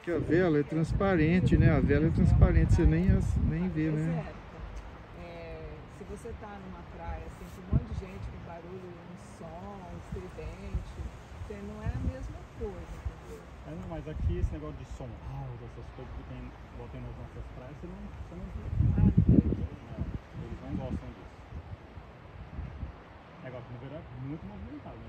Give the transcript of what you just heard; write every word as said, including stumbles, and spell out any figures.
que a vela é transparente, né? A vela é transparente, você nem, as, nem vê, né? É, se você tá numa praia assim, com um monte de gente, com barulho, um som, estridente, você não é a mesma coisa, entendeu? É, não, mas aqui esse negócio de som alto, essas coisas que tem, igual tem nas nossas praias, você não, você não vê. Ah, não tem aqui? Não, eles não gostam disso. É igual que no verão é muito movimentado.